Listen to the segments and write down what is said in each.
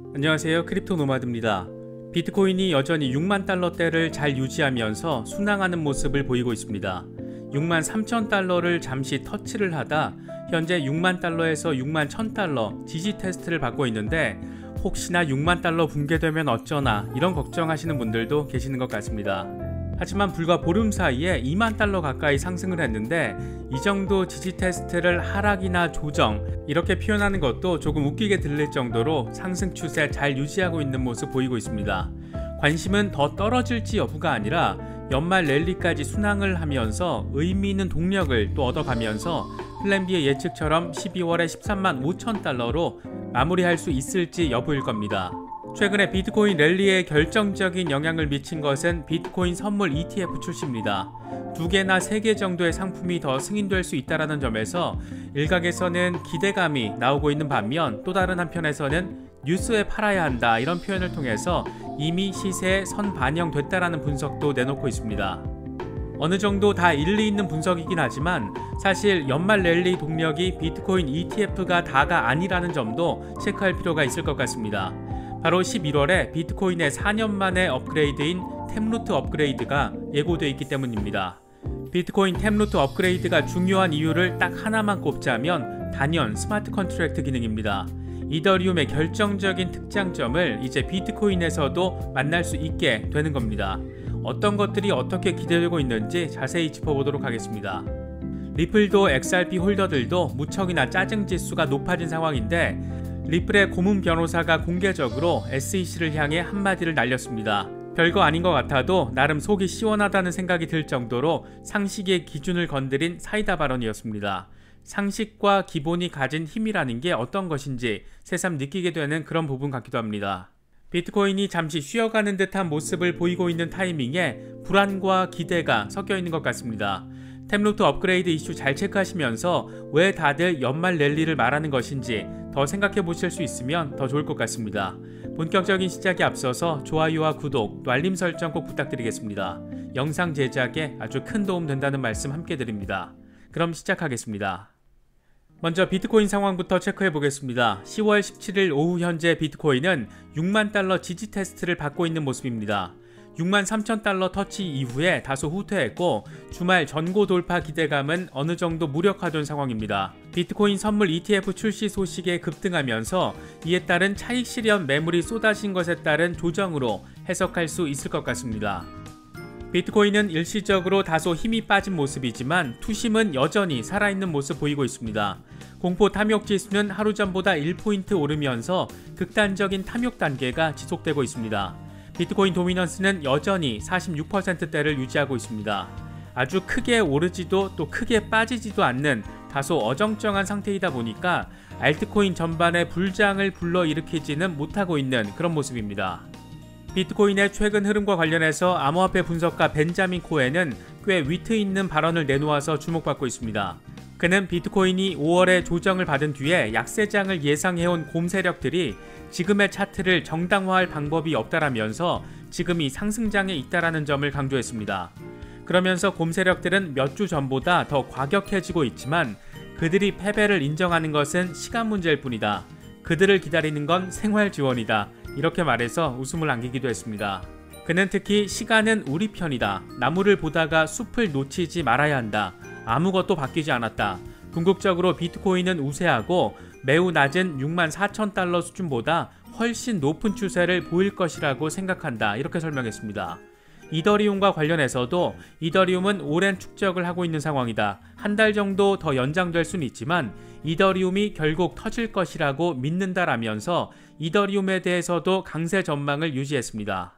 안녕하세요. 크립토 노마드입니다. 비트코인이 여전히 6만 달러대를 잘 유지하면서 순항하는 모습을 보이고 있습니다. 6만 3천 달러를 잠시 터치를 하다 현재 6만 달러에서 6만 1천 달러 지지 테스트를 받고 있는데 혹시나 6만 달러 붕괴되면 어쩌나 이런 걱정하시는 분들도 계시는 것 같습니다. 하지만 불과 보름 사이에 2만 달러 가까이 상승을 했는데 이 정도 지지 테스트를 하락이나 조정 이렇게 표현하는 것도 조금 웃기게 들릴 정도로 상승 추세 잘 유지하고 있는 모습 보이고 있습니다. 관심은 더 떨어질지 여부가 아니라 연말 랠리까지 순항을 하면서 의미 있는 동력을 또 얻어가면서 플랜B의 예측처럼 12월에 13만 5천 달러로 마무리할 수 있을지 여부일 겁니다. 최근에 비트코인 랠리에 결정적인 영향을 미친 것은 비트코인 선물 ETF 출시입니다. 2개나 3개 정도의 상품이 더 승인될 수 있다는 점에서 일각에서는 기대감이 나오고 있는 반면 또 다른 한편에서는 뉴스에 팔아야 한다 이런 표현을 통해서 이미 시세에 선반영됐다라는 분석도 내놓고 있습니다. 어느 정도 다 일리 있는 분석이긴 하지만 사실 연말 랠리 동력이 비트코인 ETF가 다가 아니라는 점도 체크할 필요가 있을 것 같습니다. 바로 11월에 비트코인의 4년 만의 업그레이드인 템루트 업그레이드가 예고되어 있기 때문입니다. 비트코인 템루트 업그레이드가 중요한 이유를 딱 하나만 꼽자면 단연 스마트 컨트랙트 기능입니다. 이더리움의 결정적인 특장점을 이제 비트코인에서도 만날 수 있게 되는 겁니다. 어떤 것들이 어떻게 기대되고 있는지 자세히 짚어보도록 하겠습니다. 리플도 XRP 홀더들도 무척이나 짜증 지수가 높아진 상황인데 리플의 고문 변호사가 공개적으로 SEC를 향해 한마디를 날렸습니다. 별거 아닌 것 같아도 나름 속이 시원하다는 생각이 들 정도로 상식의 기준을 건드린 사이다 발언이었습니다. 상식과 기본이 가진 힘이라는 게 어떤 것인지 새삼 느끼게 되는 그런 부분 같기도 합니다. 비트코인이 잠시 쉬어가는 듯한 모습을 보이고 있는 타이밍에 불안과 기대가 섞여 있는 것 같습니다. 템루트 업그레이드 이슈 잘 체크하시면서 왜 다들 연말 랠리를 말하는 것인지 더 생각해 보실 수 있으면 더 좋을 것 같습니다. 본격적인 시작에 앞서서 좋아요와 구독, 또 알림 설정 꼭 부탁드리겠습니다. 영상 제작에 아주 큰 도움 된다는 말씀 함께 드립니다. 그럼 시작하겠습니다. 먼저 비트코인 상황부터 체크해 보겠습니다. 10월 17일 오후 현재 비트코인은 6만 달러 지지 테스트를 받고 있는 모습입니다. 6만 3천 달러 터치 이후에 다소 후퇴했고 주말 전고 돌파 기대감은 어느 정도 무력화된 상황입니다. 비트코인 선물 ETF 출시 소식에 급등하면서 이에 따른 차익 실현 매물이 쏟아진 것에 따른 조정으로 해석할 수 있을 것 같습니다. 비트코인은 일시적으로 다소 힘이 빠진 모습이지만 투심은 여전히 살아있는 모습 보이고 있습니다. 공포 탐욕 지수는 하루 전보다 1포인트 오르면서 극단적인 탐욕 단계가 지속되고 있습니다. 비트코인 도미넌스는 여전히 46%대를 유지하고 있습니다. 아주 크게 오르지도 또 크게 빠지지도 않는 다소 어정쩡한 상태이다 보니까 알트코인 전반의 불장을 불러일으키지는 못하고 있는 그런 모습입니다. 비트코인의 최근 흐름과 관련해서 암호화폐 분석가 벤자민 코엔은 꽤 위트 있는 발언을 내놓아서 주목받고 있습니다. 그는 비트코인이 5월에 조정을 받은 뒤에 약세장을 예상해온 곰 세력들이 지금의 차트를 정당화할 방법이 없다라면서 지금이 상승장에 있다라는 점을 강조했습니다. 그러면서 곰 세력들은 몇 주 전보다 더 과격해지고 있지만 그들이 패배를 인정하는 것은 시간 문제일 뿐이다. 그들을 기다리는 건 생활 지원이다. 이렇게 말해서 웃음을 안기기도 했습니다. 그는 특히 시간은 우리 편이다. 나무를 보다가 숲을 놓치지 말아야 한다. 아무것도 바뀌지 않았다. 궁극적으로 비트코인은 우세하고 매우 낮은 6만 4천 달러 수준보다 훨씬 높은 추세를 보일 것이라고 생각한다. 이렇게 설명했습니다. 이더리움과 관련해서도 이더리움은 오랜 축적을 하고 있는 상황이다. 한 달 정도 더 연장될 수는 있지만 이더리움이 결국 터질 것이라고 믿는다라면서 이더리움에 대해서도 강세 전망을 유지했습니다.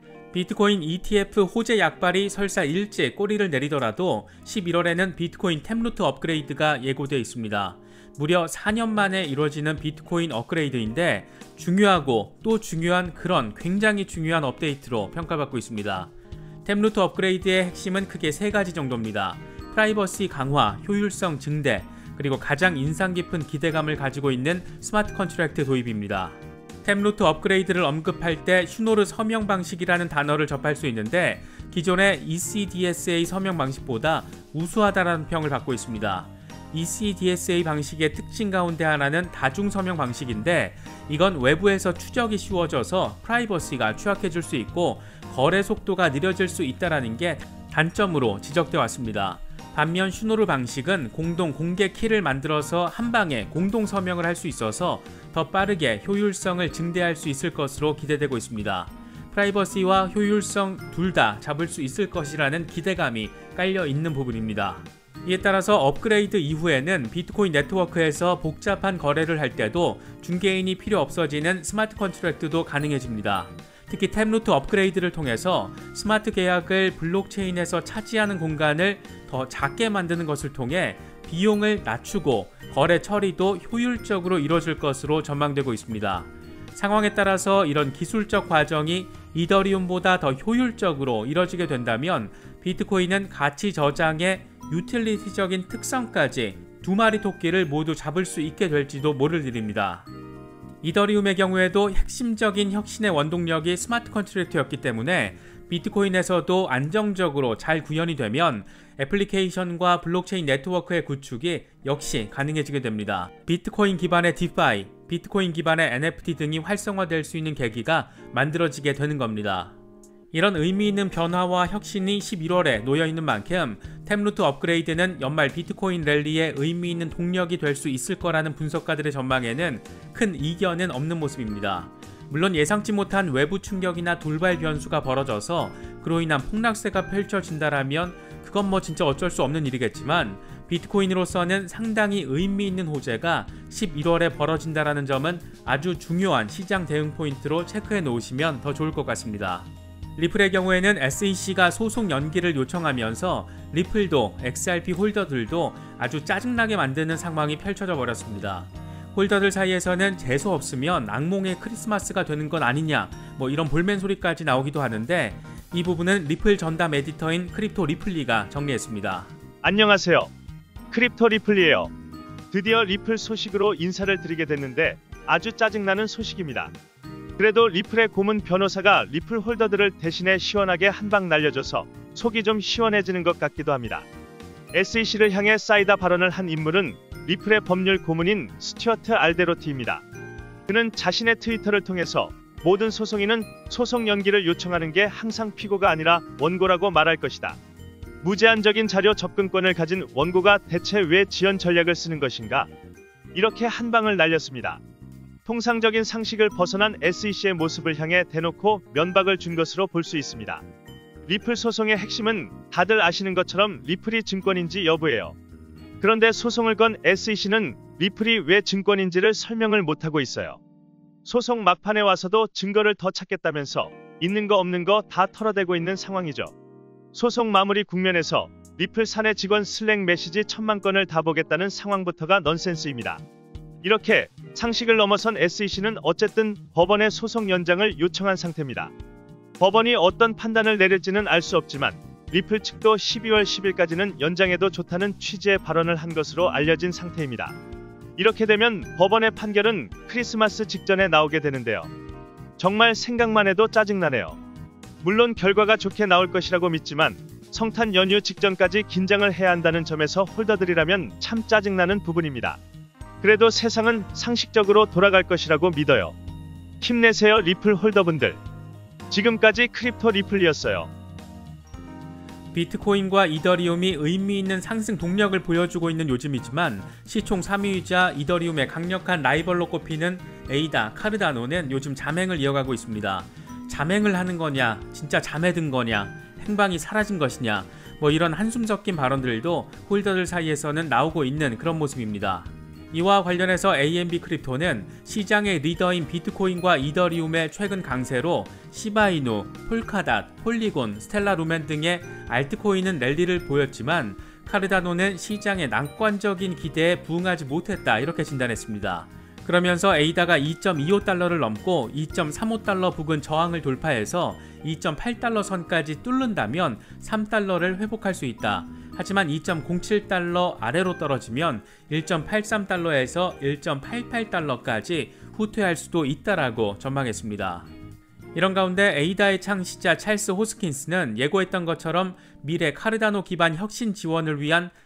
비트코인 ETF 호재 약발이 설사 일찍 꼬리를 내리더라도 11월에는 비트코인 템루트 업그레이드가 예고되어 있습니다. 무려 4년 만에 이루어지는 비트코인 업그레이드인데 중요하고 또 중요한 그런 굉장히 중요한 업데이트로 평가받고 있습니다. 템루트 업그레이드의 핵심은 크게 3가지 정도입니다. 프라이버시 강화, 효율성 증대, 그리고 가장 인상 깊은 기대감을 가지고 있는 스마트 컨트랙트 도입입니다. 템루트 업그레이드를 언급할 때 슈노르 서명 방식이라는 단어를 접할 수 있는데 기존의 ECDSA 서명 방식보다 우수하다는 평을 받고 있습니다. ECDSA 방식의 특징 가운데 하나는 다중 서명 방식인데, 이건 외부에서 추적이 쉬워져서 프라이버시가 취약해질 수 있고 거래 속도가 느려질 수 있다는 게 단점으로 지적되어 왔습니다. 반면 슈노르 방식은 공동 공개 키를 만들어서 한 방에 공동 서명을 할 수 있어서 더 빠르게 효율성을 증대할 수 있을 것으로 기대되고 있습니다. 프라이버시와 효율성 둘 다 잡을 수 있을 것이라는 기대감이 깔려 있는 부분입니다. 이에 따라서 업그레이드 이후에는 비트코인 네트워크에서 복잡한 거래를 할 때도 중개인이 필요 없어지는 스마트 컨트랙트도 가능해집니다. 특히 탭루트 업그레이드를 통해서 스마트 계약을 블록체인에서 차지하는 공간을 더 작게 만드는 것을 통해 비용을 낮추고 거래 처리도 효율적으로 이루어질 것으로 전망되고 있습니다. 상황에 따라서 이런 기술적 과정이 이더리움보다 더 효율적으로 이뤄지게 된다면 비트코인은 가치 저장의 유틸리티적인 특성까지 두 마리 토끼를 모두 잡을 수 있게 될지도 모를 일입니다. 이더리움의 경우에도 핵심적인 혁신의 원동력이 스마트 컨트랙트였기 때문에 비트코인에서도 안정적으로 잘 구현이 되면 애플리케이션과 블록체인 네트워크의 구축이 역시 가능해지게 됩니다. 비트코인 기반의 디파이, 비트코인 기반의 NFT 등이 활성화될 수 있는 계기가 만들어지게 되는 겁니다. 이런 의미 있는 변화와 혁신이 11월에 놓여있는 만큼 탭루트 업그레이드는 연말 비트코인 랠리에 의미 있는 동력이 될 수 있을 거라는 분석가들의 전망에는 큰 이견은 없는 모습입니다. 물론 예상치 못한 외부 충격이나 돌발 변수가 벌어져서 그로 인한 폭락세가 펼쳐진다라면 그건 뭐 진짜 어쩔 수 없는 일이겠지만 비트코인으로서는 상당히 의미 있는 호재가 11월에 벌어진다라는 점은 아주 중요한 시장 대응 포인트로 체크해 놓으시면 더 좋을 것 같습니다. 리플의 경우에는 SEC가 소송 연기를 요청하면서 리플도 XRP 홀더들도 아주 짜증나게 만드는 상황이 펼쳐져 버렸습니다. 홀더들 사이에서는 재수 없으면 악몽의 크리스마스가 되는 건 아니냐, 뭐 이런 볼멘 소리까지 나오기도 하는데, 이 부분은 리플 전담 에디터인 크립토 리플리가 정리했습니다. 안녕하세요. 크립토 리플리예요. 드디어 리플 소식으로 인사를 드리게 됐는데 아주 짜증나는 소식입니다. 그래도 리플의 고문 변호사가 리플 홀더들을 대신해 시원하게 한 방 날려줘서 속이 좀 시원해지는 것 같기도 합니다. SEC를 향해 사이다 발언을 한 인물은 리플의 법률 고문인 스튜어트 알데로티입니다. 그는 자신의 트위터를 통해서 모든 소송인은 소송 연기를 요청하는 게 항상 피고가 아니라 원고라고 말할 것이다. 무제한적인 자료 접근권을 가진 원고가 대체 왜 지연 전략을 쓰는 것인가? 이렇게 한 방을 날렸습니다. 통상적인 상식을 벗어난 SEC의 모습을 향해 대놓고 면박을 준 것으로 볼 수 있습니다. 리플 소송의 핵심은 다들 아시는 것처럼 리플이 증권인지 여부예요. 그런데 소송을 건 SEC는 리플이 왜 증권인지를 설명을 못하고 있어요. 소송 막판에 와서도 증거를 더 찾겠다면서 있는 거 없는 거 다 털어대고 있는 상황이죠. 소송 마무리 국면에서 리플 사내 직원 슬랙 메시지 1000만 건을 다 보겠다는 상황부터가 넌센스입니다. 이렇게 상식을 넘어선 SEC는 어쨌든 법원에 소송 연장을 요청한 상태입니다. 법원이 어떤 판단을 내릴지는 알 수 없지만 리플 측도 12월 10일까지는 연장해도 좋다는 취지의 발언을 한 것으로 알려진 상태입니다. 이렇게 되면 법원의 판결은 크리스마스 직전에 나오게 되는데요. 정말 생각만 해도 짜증나네요. 물론 결과가 좋게 나올 것이라고 믿지만 성탄 연휴 직전까지 긴장을 해야 한다는 점에서 홀더들이라면 참 짜증나는 부분입니다. 그래도 세상은 상식적으로 돌아갈 것이라고 믿어요. 힘내세요 리플 홀더분들. 지금까지 크립토 리플이었어요. 비트코인과 이더리움이 의미 있는 상승 동력을 보여주고 있는 요즘이지만 시총 3위이자 이더리움의 강력한 라이벌로 꼽히는 에이다, 카르다노는 요즘 잠행을 이어가고 있습니다. 잠행을 하는 거냐, 진짜 잠에 든 거냐, 행방이 사라진 것이냐, 뭐 이런 한숨 섞인 발언들도 홀더들 사이에서는 나오고 있는 그런 모습입니다. 이와 관련해서 AMB 크립토는 시장의 리더인 비트코인과 이더리움의 최근 강세로 시바이누, 폴카닷, 폴리곤, 스텔라 루멘 등의 알트코인은 랠리를 보였지만 카르다노는 시장의 낙관적인 기대에 부응하지 못했다, 이렇게 진단했습니다. 그러면서 에이다가 2.25달러를 넘고 2.35달러 부근 저항을 돌파해서 2.8달러 선까지 뚫는다면 3달러를 회복할 수 있다. 하지만 2.07달러 아래로 떨어지면 1.83달러에서 1.88달러까지 후퇴할 수도 있다라고 전망했습니다. 이런 가운데 에이다의 창시자 찰스 호스킨스는 예고했던 것처럼 미래 카르다노 기반 혁신 지원을 위한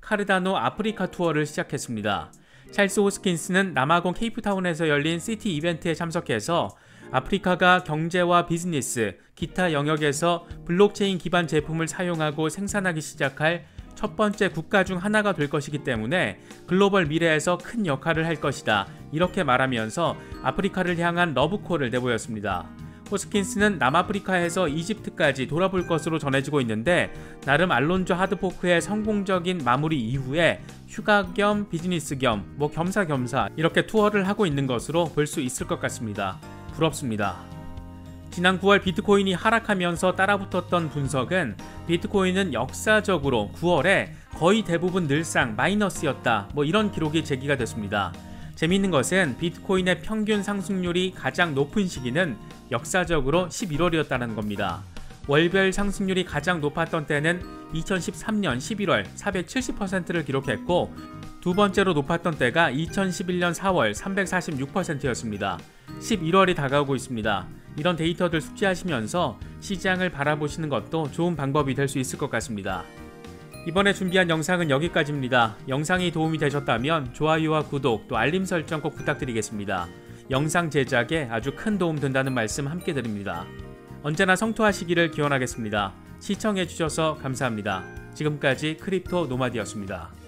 카르다노 아프리카 투어를 시작했습니다. 찰스 호스킨스는 남아공 케이프타운에서 열린 시티 이벤트에 참석해서 아프리카가 경제와 비즈니스, 기타 영역에서 블록체인 기반 제품을 사용하고 생산하기 시작할 첫 번째 국가 중 하나가 될 것이기 때문에 글로벌 미래에서 큰 역할을 할 것이다. 이렇게 말하면서 아프리카를 향한 러브콜을 내보였습니다. 호스킨스는 남아프리카에서 이집트까지 돌아볼 것으로 전해지고 있는데 나름 알론조 하드포크의 성공적인 마무리 이후에 휴가 겸 비즈니스 겸 겸사겸사 이렇게 투어를 하고 있는 것으로 볼 수 있을 것 같습니다. 부럽습니다. 지난 9월 비트코인이 하락하면서 따라붙었던 분석은 비트코인은 역사적으로 9월에 거의 대부분 늘상 마이너스였다. 이런 기록이 제기가 됐습니다. 재미있는 것은 비트코인의 평균 상승률이 가장 높은 시기는 역사적으로 11월이었다는 겁니다. 월별 상승률이 가장 높았던 때는 2013년 11월 470%를 기록했고 두 번째로 높았던 때가 2011년 4월 346%였습니다. 11월이 다가오고 있습니다. 이런 데이터들 숙지하시면서 시장을 바라보시는 것도 좋은 방법이 될 수 있을 것 같습니다. 이번에 준비한 영상은 여기까지입니다. 영상이 도움이 되셨다면 좋아요와 구독 또 알림 설정 꼭 부탁드리겠습니다. 영상 제작에 아주 큰 도움 된다는 말씀 함께 드립니다. 언제나 성투하시기를 기원하겠습니다. 시청해주셔서 감사합니다. 지금까지 크립토 노마디였습니다.